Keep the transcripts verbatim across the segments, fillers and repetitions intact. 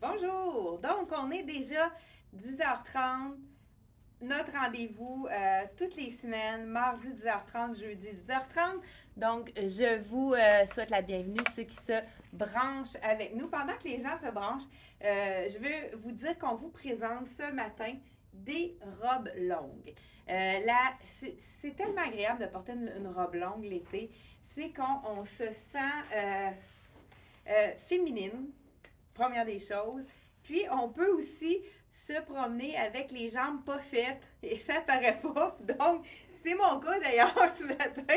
Bonjour! Donc, on est déjà dix heures trente, notre rendez-vous euh, toutes les semaines, mardi dix heures trente, jeudi dix heures trente. Donc, je vous euh, souhaite la bienvenue, ceux qui se branchent avec nous. Pendant que les gens se branchent, euh, je veux vous dire qu'on vous présente ce matin des robes longues. Euh, là, c'est tellement agréable de porter une, une robe longue l'été. C'est qu'on on se sent euh, euh, féminine, première des choses. Puis, on peut aussi se promener avec les jambes pas faites et ça paraît pas. Donc, c'est mon cas d'ailleurs ce matin.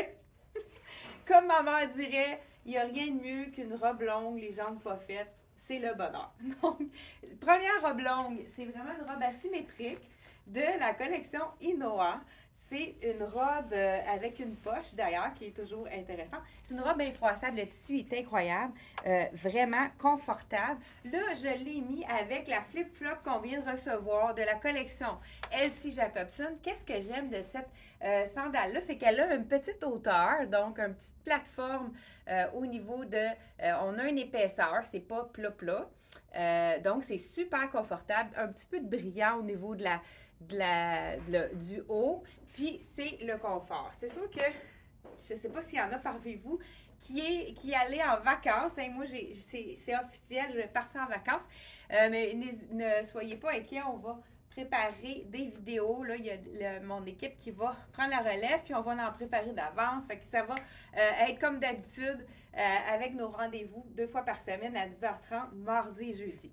Comme ma mère dirait, il n'y a rien de mieux qu'une robe longue, les jambes pas faites. C'est le bonheur. Donc, première robe longue, c'est vraiment une robe asymétrique de la collection Inoa. C'est une robe euh, avec une poche d'ailleurs qui est toujours intéressante. C'est une robe infroissable, le tissu est incroyable, euh, vraiment confortable. Là, je l'ai mis avec la flip-flop qu'on vient de recevoir de la collection L C Jacobson. Qu'est-ce que j'aime de cette euh, sandale-là? C'est qu'elle a une petite hauteur, donc une petite plateforme euh, au niveau de... Euh, on a une épaisseur, c'est pas plat-plat. Euh, donc, c'est super confortable. Un petit peu de brillant au niveau de la... De la, de la, du haut, puis c'est le confort. C'est sûr que, je ne sais pas s'il y en a parmi vous qui est qui allait en vacances. Hein, moi, c'est officiel, je vais partir en vacances. Euh, mais ne soyez pas inquiets, on va préparer des vidéos. Là, il y a le, mon équipe qui va prendre la relève, puis on va en préparer d'avance. Fait que ça va euh, être comme d'habitude euh, avec nos rendez-vous deux fois par semaine à dix heures trente, mardi et jeudi.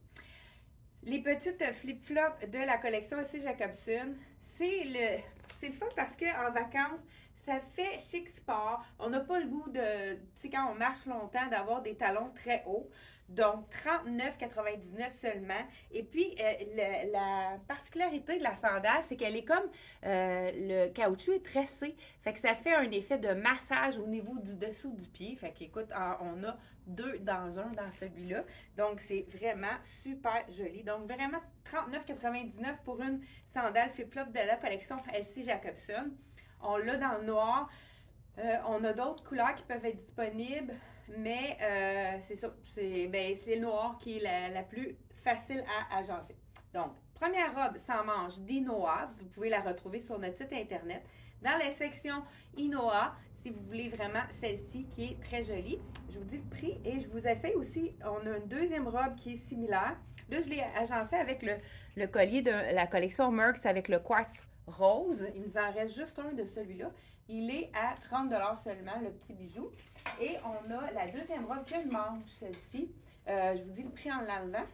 Les petites flip-flops de la collection L C Jacobson, c'est le, c'est le fun parce qu'en vacances, ça fait chic sport. On n'a pas le goût de, tu sais, quand on marche longtemps, d'avoir des talons très hauts. Donc, trente-neuf quatre-vingt-dix-neuf seulement. Et puis, euh, le, la particularité de la sandale, c'est qu'elle est comme, euh, le caoutchouc est tressé. Fait que ça fait un effet de massage au niveau du dessous du pied. Fait qu'écoute, on a deux dans un dans celui-là. Donc, c'est vraiment super joli. Donc, vraiment, trente-neuf quatre-vingt-dix-neuf pour une sandale flip-flop de la collection L C Jacobson. On l'a dans le noir. Euh, on a d'autres couleurs qui peuvent être disponibles, mais euh, c'est ça, c'est ben, le noir qui est la, la plus facile à agencer. Donc, première robe sans manche d'Inoa, vous pouvez la retrouver sur notre site internet. Dans la section Inoa, si vous voulez vraiment celle-ci qui est très jolie, je vous dis le prix et je vous essaye aussi, on a une deuxième robe qui est similaire. Là, je l'ai agencée avec le, le collier de la collection Merx avec le quartz rose. Il nous en reste juste un de celui-là. Il est à trente dollars seulement, le petit bijou. Et on a la deuxième robe que je mange, celle-ci. Euh, je vous dis le prix en l'enlevant.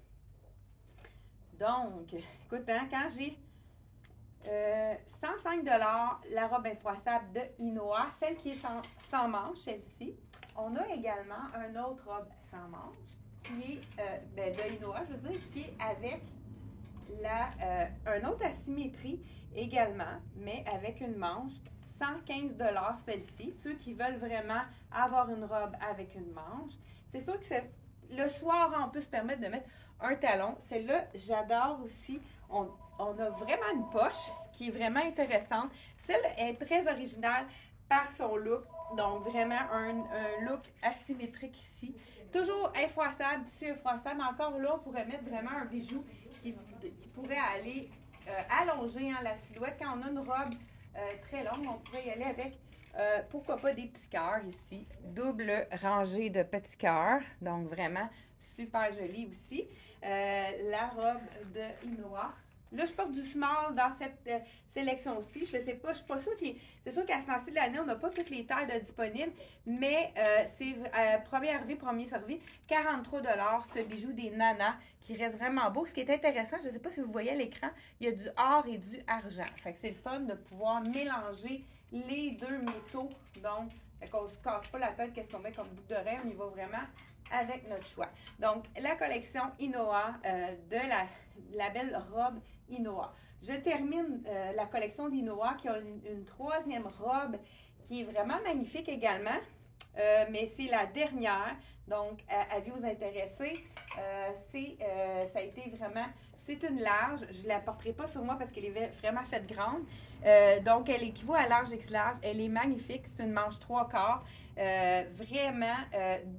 Donc, écoute, hein, quand j'ai euh, cent cinq dollars la robe infroissable de Inoa, celle qui est sans, sans manche, celle-ci. On a également une autre robe sans manche, qui est euh, ben, de Inoa, je veux dire, qui est avec la, euh, un autre asymétrie également, mais avec une manche. cent quinze dollars celle-ci. Ceux qui veulent vraiment avoir une robe avec une manche. C'est sûr que le soir, on peut se permettre de mettre un talon. Celle-là, j'adore aussi. On, on a vraiment une poche qui est vraiment intéressante. Celle est très originale par son look. Donc, vraiment un, un look asymétrique ici. Toujours infroissable, tissu infroissable. Mais encore là, on pourrait mettre vraiment un bijou qui, qui pourrait aller euh, allonger hein, la silhouette. Quand on a une robe Euh, très longue, on pourrait y aller avec, euh, pourquoi pas des petits cœurs ici, double rangée de petits cœurs, donc vraiment super joli aussi. Euh, la robe de Inoa. Là, je porte du small dans cette euh, sélection-ci. Je ne sais pas, je suis pas sûre qu'il c'est sûr qu'à ce moment-ci de l'année, on n'a pas toutes les tailles de disponibles, mais euh, c'est euh, premier arrivé, premier servi, quarante-trois dollars ce bijou des nanas qui reste vraiment beau. Ce qui est intéressant, je ne sais pas si vous voyez à l'écran, il y a du or et du argent. Fait que c'est le fun de pouvoir mélanger les deux métaux. Donc, on ne se casse pas la tête qu'est-ce qu'on met comme boucle d'oreille, on y va vraiment avec notre choix. Donc, la collection Inoa euh, de la, la belle robe Inoa. Je termine euh, la collection d'Inoa qui a une, une troisième robe qui est vraiment magnifique également, euh, mais c'est la dernière. Donc, à, avis aux intéressés, euh, c'est, euh, ça a été vraiment, c'est une large. Je ne la porterai pas sur moi parce qu'elle est vraiment faite grande. Euh, donc, elle équivaut à large X large. Elle est magnifique. C'est une manche trois quarts. Euh, vraiment euh, doux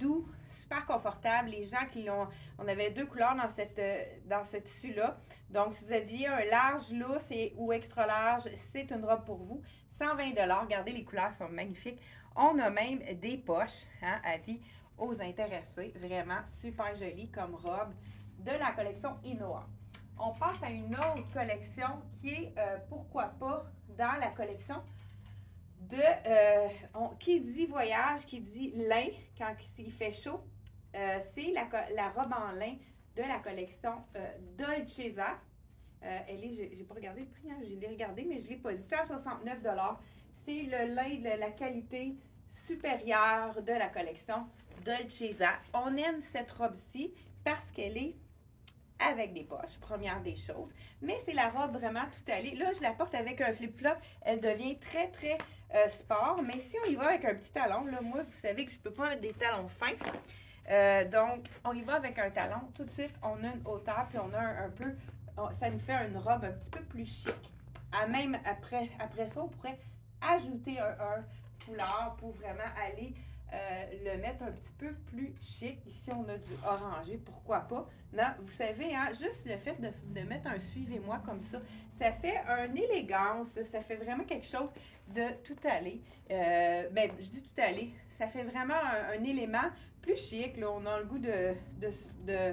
super confortable. Les gens qui l'ont, on avait deux couleurs dans, cette, dans ce tissu-là. Donc, si vous aviez un large, lousse et, ou extra large, c'est une robe pour vous. cent vingt dollars. Regardez, les couleurs sont magnifiques. On a même des poches, hein, à vie aux intéressés. Vraiment super jolie comme robe de la collection Inoa. On passe à une autre collection qui est, euh, pourquoi pas, dans la collection de, euh, on, qui dit voyage, qui dit lin, quand il fait chaud, euh, c'est la, la robe en lin de la collection euh, Dolcezza. Euh, elle est, j'ai pas regardé le prix, hein, je l'ai regardé, mais je l'ai pas dit. cent soixante-neuf dollars. C'est le lin de la qualité supérieure de la collection Dolcezza. On aime cette robe-ci parce qu'elle est avec des poches, première des choses. Mais c'est la robe vraiment tout allée. Là, je la porte avec un flip-flop. Elle devient très, très euh, sport. Mais si on y va avec un petit talon, là, moi, vous savez que je ne peux pas mettre des talons fins. Euh, donc, on y va avec un talon. Tout de suite, on a une hauteur, puis on a un, un peu... On, ça nous fait une robe un petit peu plus chic. À même après, après ça, on pourrait ajouter un, un foulard pour vraiment aller... Euh, le mettre un petit peu plus chic. Ici, on a du orangé, pourquoi pas. Non, vous savez, hein, juste le fait de, de mettre un suivez-moi comme ça, ça fait une élégance, ça fait vraiment quelque chose de tout aller. Euh, ben, je dis tout aller, ça fait vraiment un, un élément plus chic. Là, on a le goût de de, de,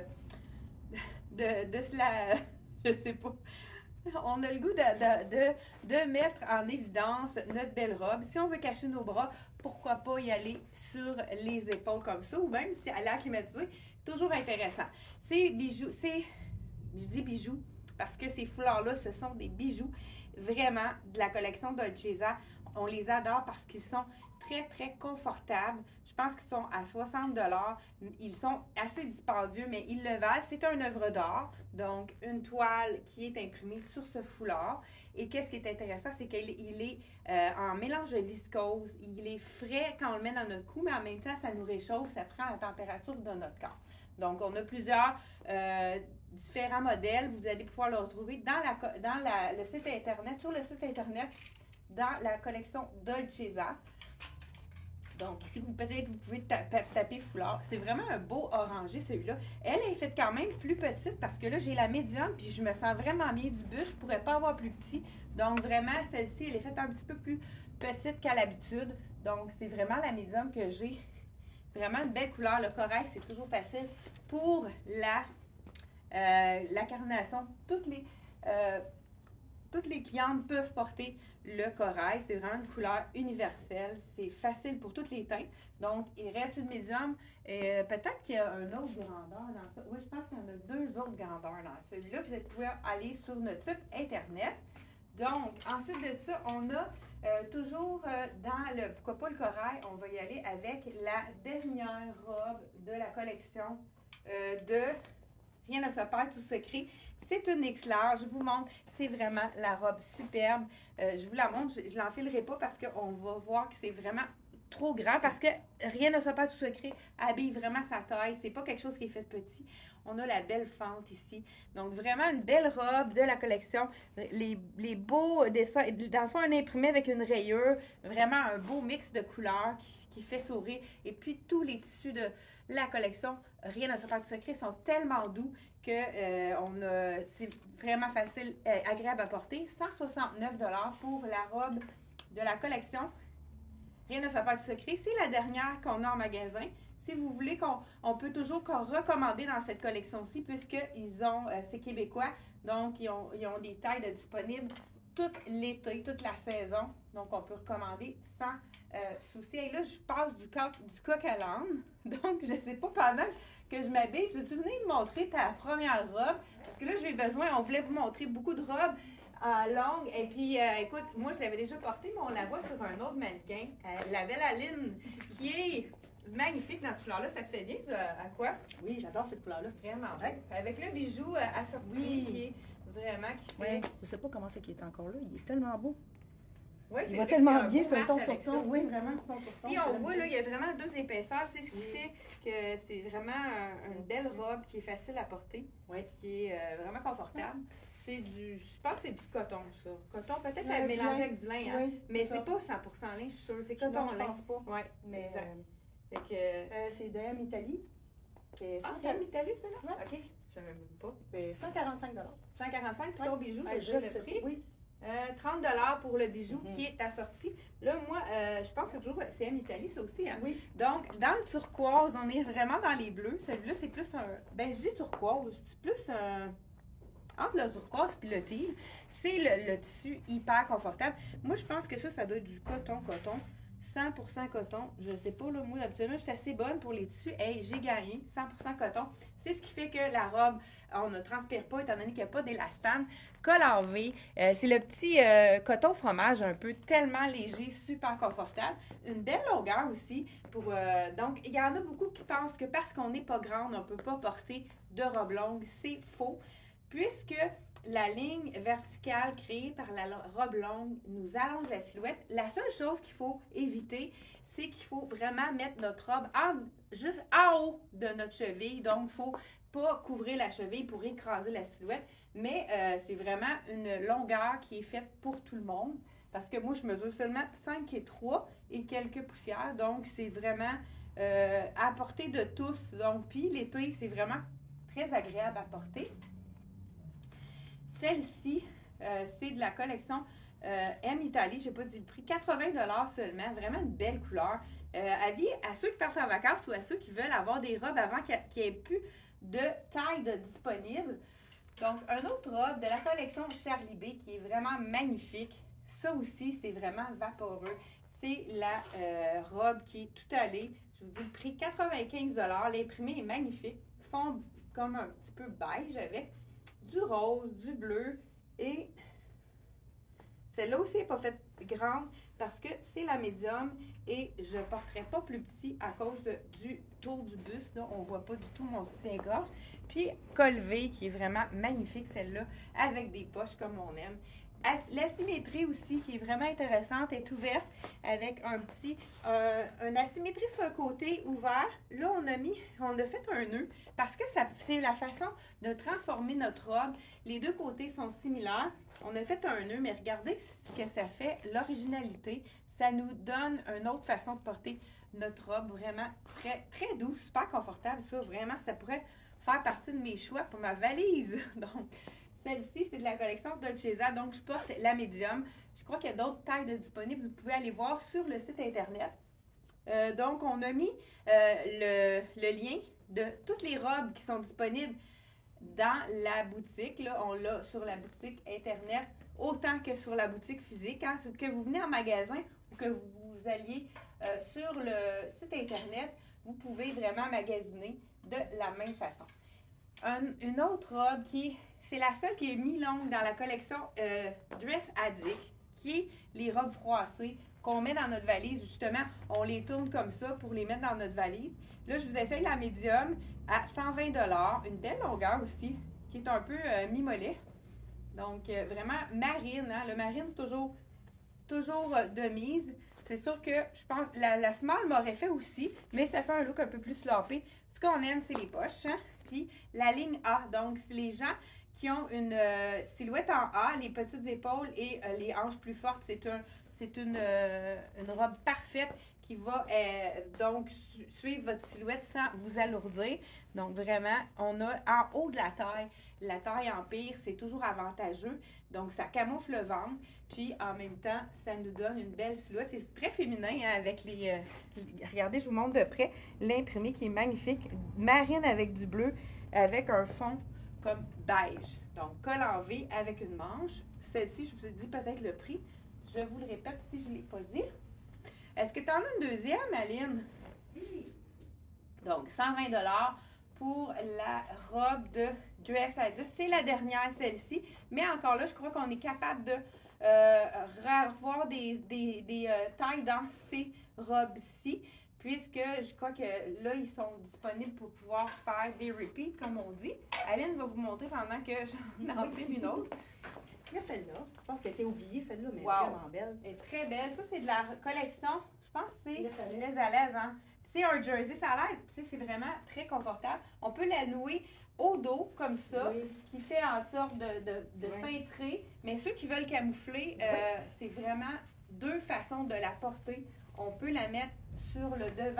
de, de cela, je sais pas. On a le goût de, de, de, de mettre en évidence notre belle robe. Si on veut cacher nos bras, pourquoi pas y aller sur les épaules comme ça, ou même si elle est acclimatisée, toujours intéressant. Ces bijoux, c'est, je dis bijoux, parce que ces foulards-là, ce sont des bijoux vraiment de la collection Dolcezza. On les adore parce qu'ils sont très, très confortables. Je pense qu'ils sont à soixante dollars. Ils sont assez dispendieux, mais ils le valent. C'est une œuvre d'art, donc une toile qui est imprimée sur ce foulard. Et qu'est-ce qui est intéressant, c'est qu'il il est euh, en mélange de viscose. Il est frais quand on le met dans notre cou, mais en même temps, ça nous réchauffe, ça prend la température de notre corps. Donc, on a plusieurs euh, différents modèles. Vous allez pouvoir le retrouver dans, la, dans la, le site Internet, sur le site Internet, dans la collection Dolcezza. Donc, ici, peut-être vous pouvez taper, taper foulard. C'est vraiment un beau orangé, celui-là. Elle est faite quand même plus petite parce que là, j'ai la médium, puis je me sens vraiment bien du buste. Je ne pourrais pas avoir plus petit. Donc, vraiment, celle-ci, elle est faite un petit peu plus petite qu'à l'habitude. Donc, c'est vraiment la médium que j'ai. Vraiment une belle couleur. Le corail, c'est toujours facile pour la, euh, la carnation. Toutes les... Euh, Toutes les clientes peuvent porter le corail. C'est vraiment une couleur universelle. C'est facile pour toutes les teintes. Donc, il reste une médium. Euh, Peut-être qu'il y a un autre grandeur dans ça. Oui, je pense qu'il y en a deux autres grandeurs dans celui-là. Vous allez pouvoir aller sur notre site Internet. Donc, ensuite de ça, on a euh, toujours euh, dans le, pourquoi pas le corail, on va y aller avec la dernière robe de la collection euh, de Rien ne se perd, tout secret. C'est une X large, je vous montre, c'est vraiment la robe superbe. Euh, je vous la montre, je ne l'enfilerai pas parce qu'on va voir que c'est vraiment trop grand, parce que Rien ne se perd, tout secret habille vraiment sa taille. C'est pas quelque chose qui est fait petit. On a la belle fente ici. Donc, vraiment une belle robe de la collection. Les, les beaux dessins. Dans le fond, un imprimé avec une rayure. Vraiment un beau mix de couleurs qui, qui fait sourire. Et puis, tous les tissus de la collection Rien ne se perd, tout secret sont tellement doux que euh, on a, c'est vraiment facile, euh, agréable à porter. cent soixante-neuf dollars pour la robe de la collection Rien ne se perd, tout secret. C'est la dernière qu'on a en magasin. Si vous voulez, qu'on on peut toujours qu'on recommander dans cette collection-ci, puisqu'ils ont, euh, c'est québécois, donc ils ont, ils ont des tailles de disponibles tout l'été, toute la saison. Donc, on peut recommander sans euh, souci. Et là, je passe du coq, du coq à l'âne. Donc, je ne sais pas, pendant que je m'habille, veux-tu venir me montrer ta première robe? Parce que là, j'ai besoin, on voulait vous montrer beaucoup de robes euh, longues. Et puis, euh, écoute, moi, je l'avais déjà portée, mais on la voit sur un autre mannequin. Euh, la belle Aline, qui est magnifique dans ce couleur-là. Ça te fait bien, ça, à quoi? Oui, j'adore cette couleur-là. Vraiment. Ouais. Avec le bijou euh, assorti, oui. Qui est vraiment qui fait... Ouais. Je ne sais pas comment c'est qu'il est encore là. Il est tellement beau. Ouais, il va tellement bien, c'est un ton sur ton. Oui, vraiment, ton sur ton. Puis on voit, là, il y a vraiment deux épaisseurs. C'est ce qui fait que c'est vraiment un, une belle robe qui est facile à porter. Oui. Qui est euh, vraiment confortable. C'est du, je pense que c'est du coton, ça. Coton, peut-être ouais, mélangé avec du lin, hein? Oui, mais c'est pas cent pour cent lin, je suis sûre. C'est coton, non, je lin. pense pas. Oui, mais... exact. Fait que... Euh, c'est de M Italie. C'est Ah, c'est M Italie, ça, là? Ouais. OK. Je ne savais même pas. C'est cent quarante-cinq dollars. cent quarante-cinq, puis ton bijou, Ouais, je je sais sais. le prix. Oui. Euh, trente dollars pour le bijou Mm-hmm. qui est assorti. Là, moi, euh, je pense que c'est toujours... C'est M Italie, ça aussi, hein? Oui. Donc, dans le turquoise, on est vraiment dans les bleus. Celui-là, c'est plus un... Ben, je dis turquoise. C'est plus un... Entre le turquoise et le teal. C'est le, le tissu hyper confortable. Moi, je pense que ça, ça doit être du coton, coton. cent pour cent coton. Je ne sais pas, là, moi, habituellement, je suis assez bonne pour les tissus. Hey, j'ai gagné. cent pour cent coton. C'est ce qui fait que la robe, on ne transpire pas, étant donné qu'il n'y a pas d'élastane. Col en V. Euh, c'est le petit euh, coton fromage, un peu tellement léger, super confortable. Une belle longueur aussi. Pour, euh, donc, il y en a beaucoup qui pensent que parce qu'on n'est pas grande, on ne peut pas porter de robe longue. C'est faux. Puisque la ligne verticale créée par la robe longue nous allonge la silhouette, la seule chose qu'il faut éviter, c'est qu'il faut vraiment mettre notre robe en, juste en haut de notre cheville. Donc, il ne faut pas couvrir la cheville pour écraser la silhouette. Mais euh, c'est vraiment une longueur qui est faite pour tout le monde. Parce que moi, je mesure seulement cinq et trois et quelques poussières. Donc, c'est vraiment euh, à portée de tous. Donc, puis l'été, c'est vraiment très agréable à porter. Celle-ci, euh, c'est de la collection euh, M Italie. Je n'ai pas dit le prix. quatre-vingts dollars seulement. Vraiment une belle couleur. Euh, avis à ceux qui partent en vacances ou à ceux qui veulent avoir des robes avant qu'il n'y ait plus de taille de disponible. Donc, un autre robe de la collection Charlie B qui est vraiment magnifique. Ça aussi, c'est vraiment vaporeux. C'est la euh, robe qui est tout allée. Je vous dis le prix, quatre-vingt-quinze dollars. L'imprimé est magnifique. Fond comme un petit peu beige avec du rose, du bleu et celle-là aussi n'est pas faite grande parce que c'est la médium et je ne porterai pas plus petit à cause de, du tour du buste. Là, on ne voit pas du tout mon soutien-gorge. Puis col V qui est vraiment magnifique celle-là avec des poches comme on aime. La symétrie aussi qui est vraiment intéressante est ouverte avec un petit, euh, une asymétrie sur le côté ouvert. Là, on a mis, on a fait un nœud parce que c'est la façon de transformer notre robe. Les deux côtés sont similaires. On a fait un nœud, mais regardez ce que ça fait, l'originalité. Ça nous donne une autre façon de porter notre robe vraiment très, très douce, super confortable. Ça, vraiment, ça pourrait faire partie de mes choix pour ma valise. Donc, celle-ci, c'est de la collection Dolcezza, donc je porte la médium. Je crois qu'il y a d'autres tailles de disponibles. Vous pouvez aller voir sur le site Internet. Euh, donc, on a mis euh, le, le lien de toutes les robes qui sont disponibles dans la boutique. Là, on l'a sur la boutique Internet autant que sur la boutique physique. Hein. Que vous venez en magasin ou que vous alliez euh, sur le site Internet, vous pouvez vraiment magasiner de la même façon. Un, une autre robe qui c'est la seule qui est mi-longue dans la collection euh, Dress Addict, qui est les robes froissées qu'on met dans notre valise. Justement, on les tourne comme ça pour les mettre dans notre valise. Là, je vous essaye la médium à cent vingt dollars. Une belle longueur aussi, qui est un peu euh, mi-mollet. Donc, euh, vraiment marine. Hein? Le marine, c'est toujours, toujours euh, de mise. C'est sûr que je pense la, la small m'aurait fait aussi, mais ça fait un look un peu plus sloppé. Ce qu'on aime, c'est les poches. Hein? Puis la ligne A. Donc, c'est les gens qui ont une euh, silhouette en A, les petites épaules et euh, les hanches plus fortes. C'est un, c'est une, euh, une robe parfaite qui va euh, donc su suivre votre silhouette sans vous alourdir. Donc vraiment, on a en haut de la taille, la taille empire, c'est toujours avantageux. Donc ça camoufle le ventre, puis en même temps, ça nous donne une belle silhouette. C'est très féminin hein, avec les, euh, les... Regardez, je vous montre de près l'imprimé qui est magnifique. Marine avec du bleu, avec un fond comme beige. Donc, col en V avec une manche. Celle-ci, je vous ai dit peut-être le prix. Je vous le répète si je ne l'ai pas dit. Est-ce que tu en as une deuxième, Aline? Oui. Donc, cent vingt dollars pour la robe de Dress Addict. C'est la dernière, celle-ci. Mais encore là, je crois qu'on est capable de euh, revoir des, des, des euh, tailles dans ces robes-ci. Puisque je crois que là, ils sont disponibles pour pouvoir faire des repeats, comme on dit. Aline va vous montrer pendant que j'en enfile une autre. Il y a celle-là. Je pense qu'elle a été oubliée, celle-là, mais wow. Elle est vraiment belle. Elle est très belle. Ça, c'est de la collection, je pense que c'est Les à l'aise. Hein? C'est un jersey, ça a l'air, tu sais, c'est vraiment très confortable. On peut la nouer au dos, comme ça, oui. Qui fait en sorte de, de, de oui. Cintrer. Mais ceux qui veulent camoufler, euh, oui. C'est vraiment deux façons de la porter. On peut la mettre sur le devant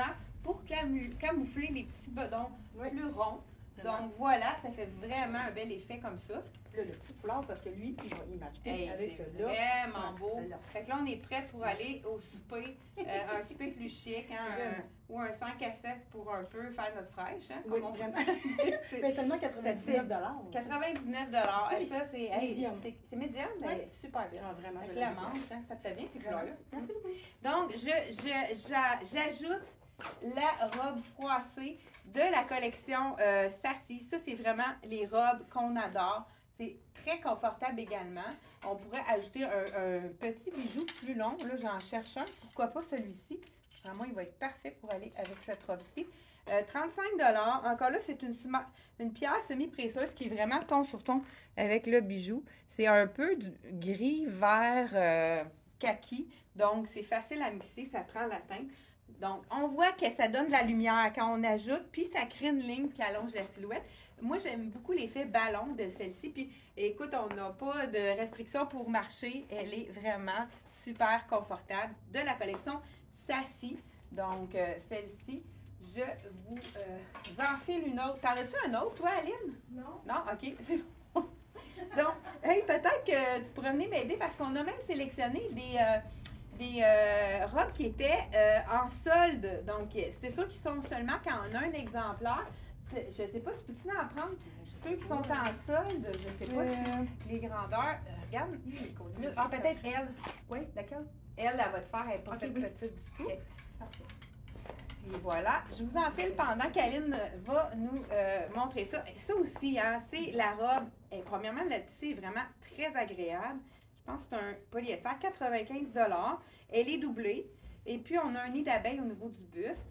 pour camu- camoufler les petits bedons Oui. plus ronds. Vraiment. Donc voilà, ça fait vraiment un bel effet comme ça. Là, le petit foulard, parce que lui, il, va, il match bien Hey, avec c'est celui-là. vraiment Ouais, beau. là. Fait que là, on est prêt pour aller au souper, euh, un souper plus chic, hein, un- Vraiment. ou un cinq à sept pour un peu faire notre fraîche. Hein, Oui, comme on vraiment. C'est- Mais seulement quatre-vingt-dix-neuf dollars. quatre-vingt-dix-neuf dollars. Oui. Ça, c'est hey, Médium. c'est- c'est médium, mais Oui. super bien. Ah, vraiment. Avec je la l'aime bien. manche, hein, ça te fait bien ces Vraiment. couleurs-là. Merci beaucoup. Donc, je, je- j'a- j'ajoute la robe froissée de la collection euh, Sassy. Ça, c'est vraiment les robes qu'on adore. C'est très confortable également. On pourrait ajouter un, un petit bijou plus long. Là, j'en cherche un. Pourquoi pas celui-ci? Vraiment, il va être parfait pour aller avec cette robe-ci. Euh, trente-cinq dollars. Encore là, c'est une, sma- une pierre semi-précieuse qui est vraiment ton sur ton avec le bijou. C'est un peu du gris, vert, euh, kaki. Donc, c'est facile à mixer. Ça prend la teinte. Donc, on voit que ça donne de la lumière quand on ajoute, puis ça crée une ligne qui allonge la silhouette. Moi, j'aime beaucoup l'effet ballon de celle-ci. Puis, écoute, on n'a pas de restriction pour marcher. Elle est vraiment super confortable. De la collection Sassy. Donc, euh, celle-ci, je vous euh, enfile une autre. T'en as-tu un autre, toi, Aline? Non. Non? OK, c'est bon. Donc, hey, peut-être que tu pourrais venir m'aider parce qu'on a même sélectionné des... euh, des euh, robes qui étaient euh, en solde. Donc, c'est sûr qu'ils sont seulement quand on a un exemplaire. C'est- Je ne sais pas, tu peux-tu en prendre ceux qui sont en solde? Je ne sais pas Euh. si les grandeurs. euh, regarde. Là, ah, peut-être elle. Oui, d'accord. Elle, elle va te faire, elle n'est pas Ok, toute oui. petite du tout. Ok. Parfait. Et voilà. Je vous enfile pendant qu'Aline va nous euh, montrer ça. Et ça aussi, hein, c'est la robe. Et premièrement, le tissu est vraiment très agréable. Je pense que c'est un polyester, quatre-vingt-quinze dollars. Elle est doublée. Et puis, on a un nid d'abeille au niveau du buste.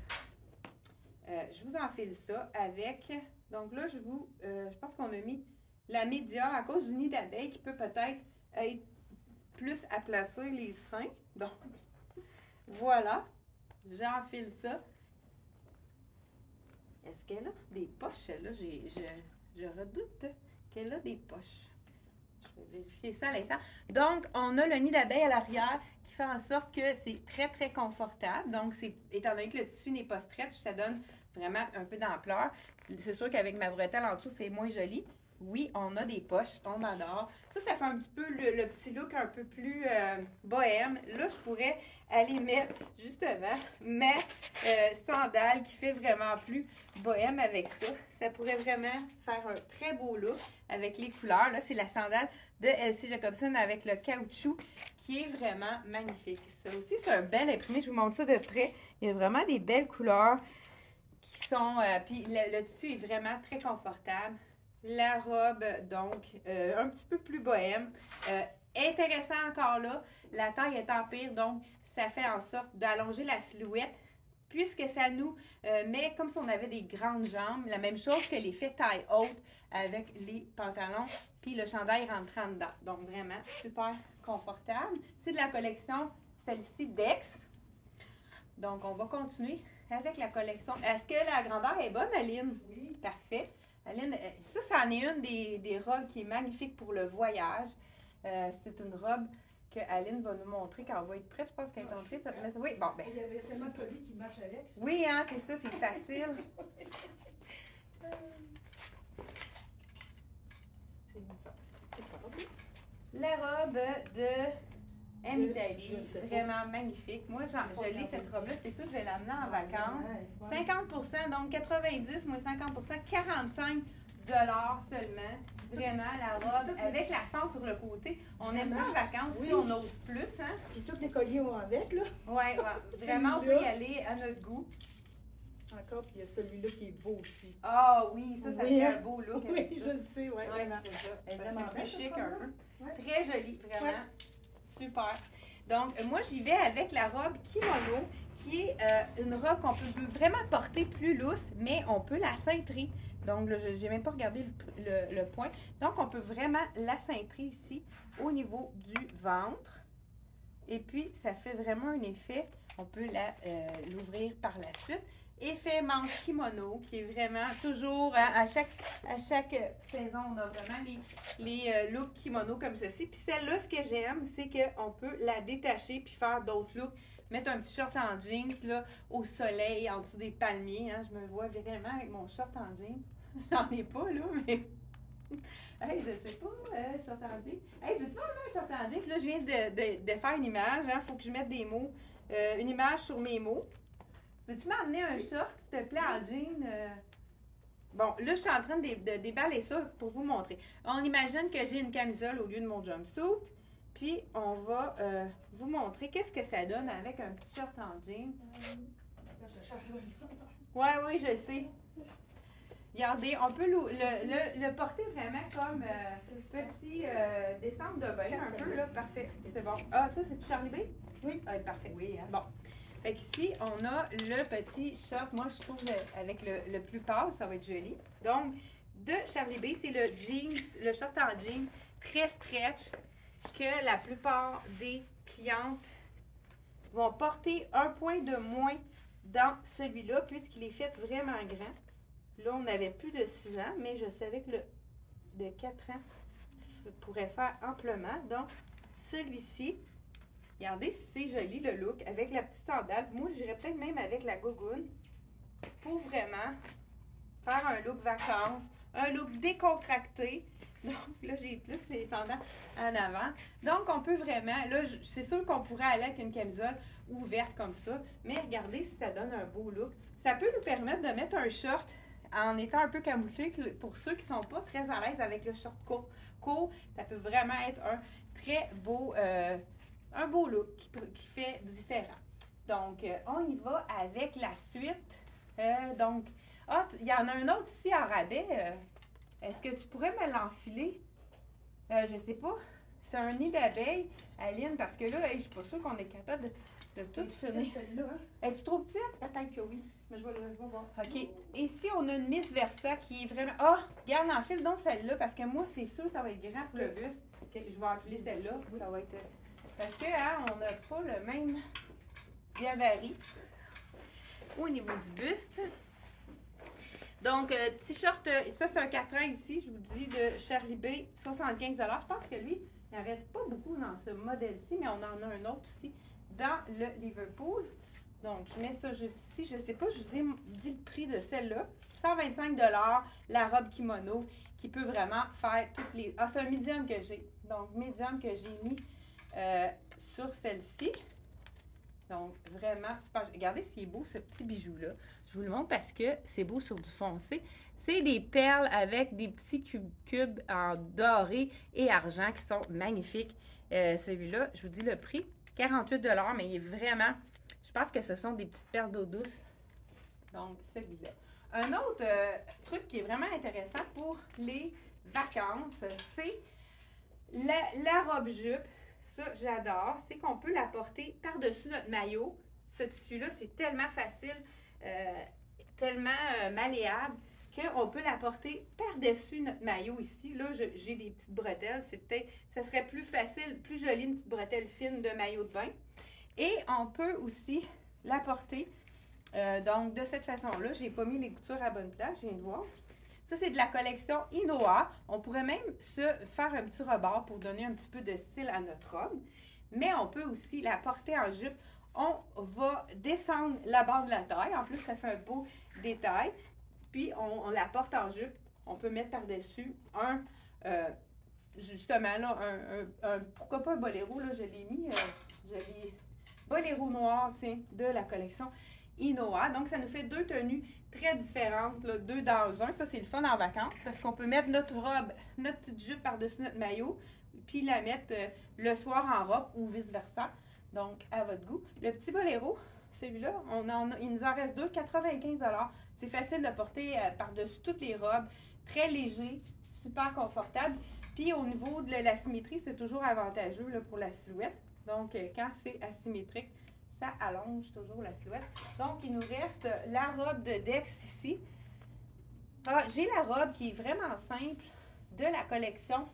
Euh, je vous enfile ça avec... Donc là, je vous... euh, je pense qu'on a mis la média à cause du nid d'abeille qui peut peut-être être plus à placer les seins. Donc, voilà. J'enfile ça. Est-ce qu'elle a des poches, celle-là? J'ai- Je, je redoute qu'elle a des poches. Je vais vérifier ça à l'instant. Donc, on a le nid d'abeille à l'arrière qui fait en sorte que c'est très, très confortable. Donc, c'est étant donné que le tissu n'est pas stretch, ça donne vraiment un peu d'ampleur. C'est sûr qu'avec ma bretelle en dessous, c'est moins joli. Oui, on a des poches, on adore. Ça, ça fait un petit peu le, le petit look un peu plus euh, bohème. Là, je pourrais aller mettre, justement, ma euh, sandale qui fait vraiment plus bohème avec ça. Ça pourrait vraiment faire un très beau look avec les couleurs. Là, c'est la sandale de L C Jacobson avec le caoutchouc qui est vraiment magnifique. Ça aussi, c'est un bel imprimé. Je vous montre ça de près. Il y a vraiment des belles couleurs qui sont... Euh, puis le, le tissu est vraiment très confortable. La robe, donc, euh, un petit peu plus bohème. Euh, intéressant encore là, la taille est empire, donc ça fait en sorte d'allonger la silhouette puisque ça nous euh, met comme si on avait des grandes jambes. La même chose que l'effet taille haute avec les pantalons, puis le chandail rentrant dedans. Donc, vraiment super confortable. C'est de la collection, celle-ci, Dex. Donc, on va continuer avec la collection. Est-ce que la grandeur est bonne, Aline? Oui. Parfait. Aline, euh, ça, ça en est une des, des robes qui est magnifique pour le voyage. Euh, c'est une robe que Aline va nous montrer quand on va être prête. Je pense qu'elle est entrée. Ça te met- Oui, bon, ben. Il y avait tellement de colis qui marchent avec. Oui, hein, c'est ça, c'est facile. C'est bon, ça. C'est ça, ok. La robe de M Je- Italie, je sais pas. vraiment magnifique. Moi, j'en- je l'ai cette robe-là, c'est sûr que je vais l'amener en vacances. Ouais, ouais. cinquante pour cent, donc quatre-vingt-dix moins cinquante pour cent, quarante-cinq dollars seulement. Vraiment, la robe avec la fente sur le côté. On aime ça en vacances Oui. si on ose plus, hein? Puis tous les colliers ont avec, là. Ouais, ouais. Vraiment, on peut y aller à notre goût. Encore, puis il y a celui-là qui est beau aussi. Ah oui, ça, ça Oui, fait hein? un beau look. Oui, avec ça. je sais, ouais, Ouais, vraiment. c'est ça. Elle est Ça vraiment fait plus bien, chic cette un robe-là. peu. Ouais. Très jolie, vraiment. Ouais. Super. Donc, euh, moi, j'y vais avec la robe kimono, qui est euh, une robe qu'on peut vraiment porter plus lousse, mais on peut la cintrer. Donc, là, je n'ai même pas regardé le, le- le point. Donc, on peut vraiment la cintrer ici, au niveau du ventre. Et puis, ça fait vraiment un effet. On peut la, euh, l'ouvrir par la suite. Effet manche kimono, qui est vraiment toujours, hein, à chaque, à chaque saison, on a vraiment les, les euh, looks kimono comme ceci. Puis celle-là, ce que j'aime, c'est qu'on peut la détacher puis faire d'autres looks. mettre un petit short en jeans, là, au soleil, en dessous des palmiers, hein. Je me vois vraiment avec mon short en jeans. J'en ai pas, là, mais... Hey, je sais pas, euh, short en jeans. Hey, veux-tu voir un short en jeans? Là, je viens de, de, de faire une image, hein. Faut que je mette des mots. Euh, une image sur mes mots. Veux-tu m'amener un short, s'il te plaît, en jean? Euh... Bon, là, je suis en train de, de déballer ça pour vous montrer. On imagine que j'ai une camisole au lieu de mon jumpsuit. Puis, on va euh, vous montrer qu'est-ce que ça donne avec un petit short en jean. Oui, oui, je sais. Regardez, on peut le, le, le, le porter vraiment comme euh, petit euh, descente de bain, un peu, là. Parfait, c'est bon. Ah, ça, c'est du Charlie B? Oui. Ah, parfait. Oui, hein. Bon. Fait qu'ici, on a le petit short. Moi, je trouve le, avec le, le plus pâle, ça va être joli. Donc, de Charlie B, c'est le jeans, le short en jean très stretch que la plupart des clientes vont porter un point de moins dans celui-là puisqu'il est fait vraiment grand. Là, on n'avait plus de six ans, mais je savais que le de quatre ans pourrait faire amplement. Donc, celui-ci, regardez si c'est joli le look avec la petite sandale. Moi, j'irais peut-être même avec la gogoune pour vraiment faire un look vacances, un look décontracté. Donc, là, j'ai plus les sandales en avant. Donc, on peut vraiment, là, c'est sûr qu'on pourrait aller avec une camisole ouverte comme ça, mais regardez si ça donne un beau look. Ça peut nous permettre de mettre un short en étant un peu camouflé pour ceux qui ne sont pas très à l'aise avec le short court. court ça peut vraiment être un très beau, euh, un beau look qui, qui fait différent. Donc, euh, on y va avec la suite. Euh, donc, ah, il y en a un autre ici en rabais. Euh, Est-ce que tu pourrais me l'enfiler? Euh, je sais pas. C'est un nid d'abeilles, Aline, parce que là, hey, je suis pas sûre qu'on est capable de, de tout finir. Celle-là, hein? Es-tu trop petite? Peut-être que oui. Mais je vais le je vais voir. OK. Ici, on a une Miss Versa qui est vraiment... Ah! Oh, regarde, enfile donc celle-là, parce que moi, c'est sûr que ça va être grand pour le buste. OK, je vais enfiler celle-là. Ça va être... Parce que, hein, on n'a pas le même gabarit au niveau du buste. Donc, euh, t-shirt, euh, ça c'est un quatre ans ici, je vous dis, de Charlie B, soixante-quinze dollars. Je pense que lui, il n'en reste pas beaucoup dans ce modèle-ci, mais on en a un autre aussi dans le Liverpool. Donc, je mets ça juste ici. Je ne sais pas, je vous ai dit le prix de celle-là. cent vingt-cinq dollars, la robe kimono, qui peut vraiment faire toutes les... Ah, c'est un medium que j'ai. Donc, medium que j'ai mis euh, sur celle-ci. Donc, vraiment super. Regardez, c'est beau ce petit bijou-là. Je vous le montre parce que c'est beau sur du foncé. C'est des perles avec des petits cubes, cubes en doré et argent qui sont magnifiques. Euh, Celui-là, je vous dis le prix, quarante-huit dollars, mais il est vraiment... Je pense que ce sont des petites perles d'eau douce. Donc, celui-là. Un autre euh, truc qui est vraiment intéressant pour les vacances, c'est la, la robe-jupe. Ça, j'adore. C'est qu'on peut la porter par-dessus notre maillot. Ce tissu-là, c'est tellement facile, euh, tellement euh, malléable qu'on peut la porter par-dessus notre maillot ici. Là, j'ai des petites bretelles. C'est peut-être, ça serait plus facile, plus joli, une petite bretelle fine de maillot de bain. Et on peut aussi la porter, euh, donc de cette façon-là. J'ai pas mis les coutures à bonne place, je viens de voir. Ça, c'est de la collection Inoa. On pourrait même se faire un petit rebord pour donner un petit peu de style à notre robe. Mais on peut aussi la porter en jupe. On va descendre la barre de la taille. En plus, ça fait un beau détail. Puis, on, on la porte en jupe. On peut mettre par-dessus un, euh, justement, là, un, un, un, pourquoi pas un boléro, là, je l'ai mis, euh, je l'ai, boléro noir, tiens, de la collection Inoa. Donc, ça nous fait deux tenues très différentes, là, deux dans un. Ça, c'est le fun en vacances parce qu'on peut mettre notre robe, notre petite jupe par-dessus notre maillot, puis la mettre euh, le soir en robe ou vice-versa. Donc, à votre goût. Le petit boléro, celui-là, on en a, il nous en reste deux, quatre-vingt-quinze dollars. C'est facile de porter euh, par-dessus toutes les robes, très léger, super confortable. Puis, au niveau de la symétrie, c'est toujours avantageux là, pour la silhouette. Donc, euh, quand c'est asymétrique, ça allonge toujours la silhouette. Donc, il nous reste la robe de Dex ici. Ah, j'ai la robe qui est vraiment simple de la collection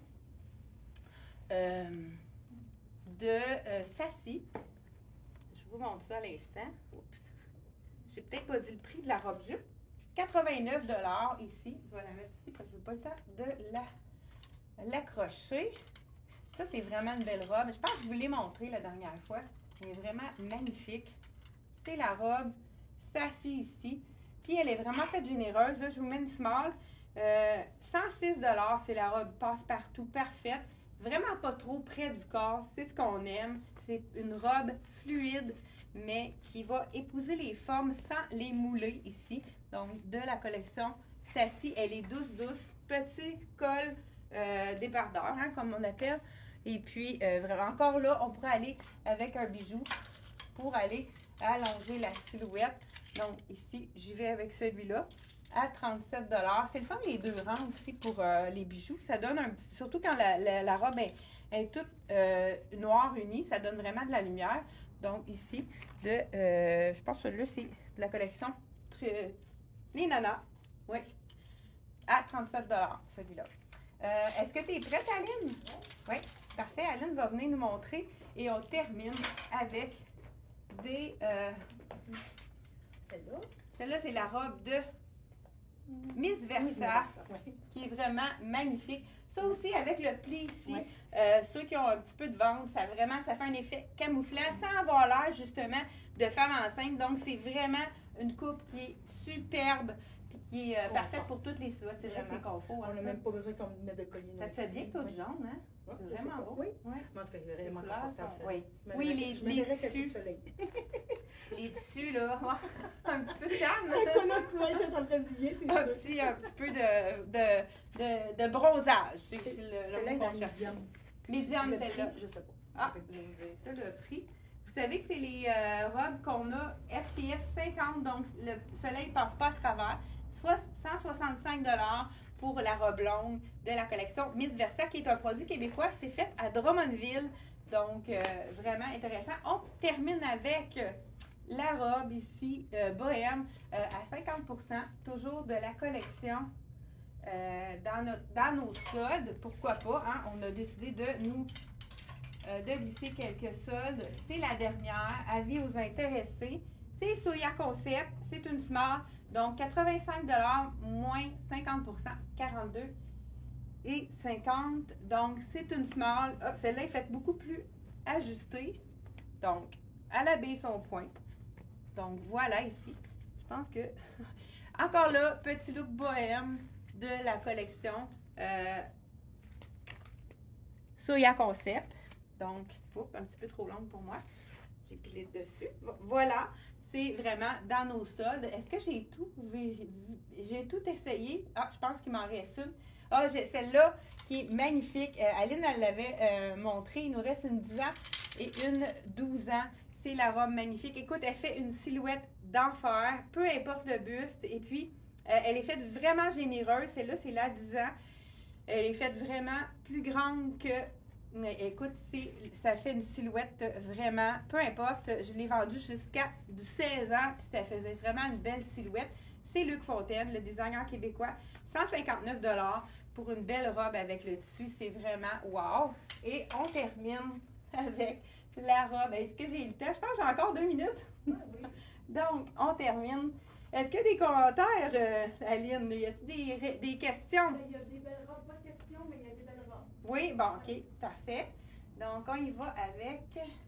euh, de euh, Sassy. Je vous montre ça à l'instant. Oups. J'ai peut-être pas dit le prix de la robe jupe. quatre-vingt-neuf dollars ici. Je vais la mettre ici parce que je n'ai pas le temps de la l'accrocher. Ça, c'est vraiment une belle robe. Je pense que je vous l'ai montré la dernière fois. Elle est vraiment magnifique. C'est la robe Sassy ici. Puis elle est vraiment faite généreuse. Là, je vous mets une small. Euh, cent six dollars, c'est la robe passe-partout parfaite. Vraiment pas trop près du corps. C'est ce qu'on aime. C'est une robe fluide, mais qui va épouser les formes sans les mouler ici. Donc, de la collection Sassy. Elle est douce, douce. Petit col euh, débardeur, hein, comme on appelle. Et puis, euh, vraiment, encore là, on pourrait aller avec un bijou pour aller allonger la silhouette. Donc, ici, j'y vais avec celui-là à trente-sept dollars. C'est le fun, les deux rangs aussi pour euh, les bijoux. Ça donne un petit... Surtout quand la, la, la robe est, est toute euh, noire unie, ça donne vraiment de la lumière. Donc, ici, de... Euh, je pense que celui-là, c'est de la collection euh, Les Nanas. Oui. À trente-sept dollars, celui-là. Euh, Est-ce que tu es prête, Aline? Oui. Parfait. Aline va venir nous montrer. Et on termine avec des... Euh, Celle-là. Celle-là, c'est la robe de Miss Versa, Miss Versa, oui. Qui est vraiment magnifique. Ça aussi, avec le pli ici, Oui. euh, ceux qui ont un petit peu de ventre, ça vraiment, ça fait un effet camouflant sans avoir l'air, justement, de femme enceinte. Donc, c'est vraiment une coupe qui est superbe puis qui est euh, parfaite pour toutes les silhouettes. C'est vrai que c'est confort. On n'a même pas besoin qu'on mette de collier. Ça te fait bien, toi, de jaune, hein? Ouais, C'est vraiment beau. Oui. Ouais. Moi, ça fait vraiment Les couleurs confortable, sont- ça. Oui, Je me oui verrais- les, je me les verrais quelques coups de tissus, soleil. les tissus, là, un petit peu de calme. Un collant de couleur, ça, ça me ferait du bien, c'est un ça. petit, un petit peu de, de, de, de bronzage. C'est C'est- le, le Celle-là est mot dans qu'on le cherche. médium. Médium, Le celle-là. prix, je sais pas. Ah, je vais vous dire ça, le prix. Vous savez que c'est les euh, robes qu'on a F P F cinquante, donc le soleil ne passe pas à travers. Soit cent soixante-cinq dollars pour la robe longue de la collection Miss Versa, qui est un produit québécois. C'est fait à Drummondville. Donc, euh, vraiment intéressant. On termine avec la robe ici, euh, bohème, euh, à cinquante pour cent, toujours de la collection euh, dans, notre, dans nos soldes. Pourquoi pas, hein? On a décidé de nous euh, de glisser quelques soldes. C'est la dernière. Avis aux intéressés. C'est Soya Concept. C'est une smart. Donc, quatre-vingt-cinq dollars moins cinquante pour cent, quarante-deux et cinquante. Donc, c'est une small. Ah, celle-là est faite beaucoup plus ajustée. Donc, elle abaisse son point. Donc, voilà ici. Je pense que... Encore là, petit look bohème de la collection euh, Soya Concept. Donc, oups, un petit peu trop longue pour moi. J'ai pilé dessus. Voilà. C'est vraiment dans nos soldes. Est-ce que j'ai tout? J'ai tout essayé. Ah, je pense qu'il m'en reste une. Ah, j'ai celle-là qui est magnifique. Euh, Aline, elle l'avait euh, montré. Il nous reste une dix ans et une douze ans. C'est la robe magnifique. Écoute, elle fait une silhouette d'enfer, peu importe le buste. Et puis, euh, elle est faite vraiment généreuse. Celle-là, c'est la dix ans. Elle est faite vraiment plus grande que... Mais écoute, ça fait une silhouette vraiment, peu importe, je l'ai vendue jusqu'à du seize ans, puis ça faisait vraiment une belle silhouette. C'est Luc Fontaine, le designer québécois, cent cinquante-neuf dollars pour une belle robe avec le tissu, c'est vraiment wow. Et on termine avec la robe. Est-ce que j'ai le temps? Je pense que j'ai encore deux minutes. Oui. Donc, on termine. Est-ce qu'il y a des commentaires, euh, Aline? Y a-t-il des, des questions? Il y a des belles robes, pas de question, mais il y a des belles robes. Oui, bon, OK, parfait. Donc, on y va avec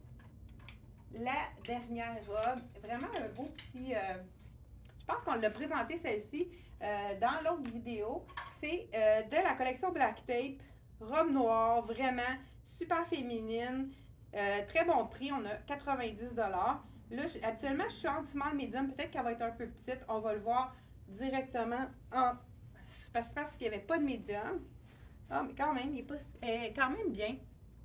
la dernière robe. Vraiment un beau petit... Euh, je pense qu'on l'a présenté celle-ci euh, dans l'autre vidéo. C'est euh, de la collection Black Tape. Robe noire, vraiment super féminine. Euh, très bon prix, on a quatre-vingt-dix dollars. Là, je, actuellement, je suis en small medium. Peut-être qu'elle va être un peu petite. On va le voir directement en... Parce que je pense qu'il n'y avait pas de médium. Ah, mais quand même, il est pas, elle est quand même bien.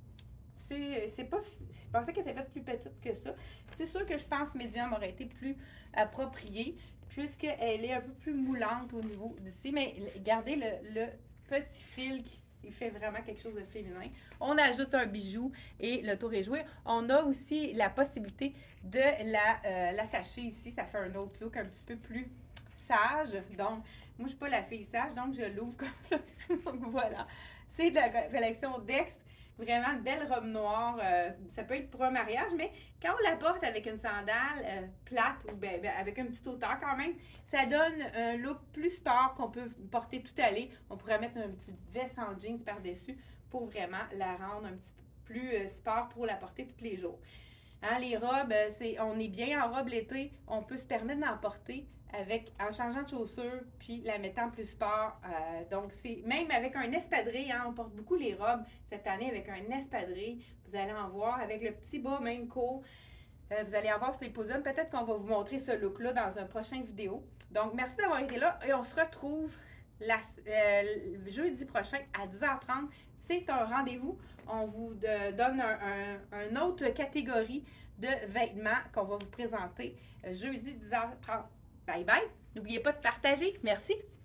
C'est pas... Je pensais qu'elle était faite plus petite que ça. C'est sûr que je pense que médium aurait été plus approprié, puisqu'elle est un peu plus moulante au niveau d'ici. Mais regardez le, le petit fil qui fait vraiment quelque chose de féminin. On ajoute un bijou et le tour est joué. On a aussi la possibilité de la euh, l'attacher ici. Ça fait un autre look un petit peu plus sage. Donc, moi, je ne suis pas la fille sage, donc je l'ouvre comme ça. Donc, voilà. C'est de la collection Dex. Vraiment une belle robe noire. Euh, ça peut être pour un mariage, mais quand on la porte avec une sandale euh, plate ou ben, ben, avec une petite hauteur quand même, ça donne un look plus sport qu'on peut porter tout aller. On pourrait mettre une petite veste en jeans par-dessus pour vraiment la rendre un petit peu plus euh, sport pour la porter tous les jours. Hein, les robes, euh, c'est, on est bien en robe l'été, on peut se permettre d'en porter avec, en changeant de chaussures, puis la mettant plus sport. Euh, donc, c'est même avec un espadrille, hein, on porte beaucoup les robes cette année avec un espadrille. Vous allez en voir avec le petit bas même court. Euh, vous allez en voir sur les podiums. Peut-être qu'on va vous montrer ce look-là dans un prochain vidéo. Donc, merci d'avoir été là et on se retrouve la, euh, jeudi prochain à dix heures trente. C'est un rendez-vous. On vous de, donne un, un, une autre catégorie de vêtements qu'on va vous présenter euh, jeudi dix heures trente. Bye bye. N'oubliez pas de partager. Merci.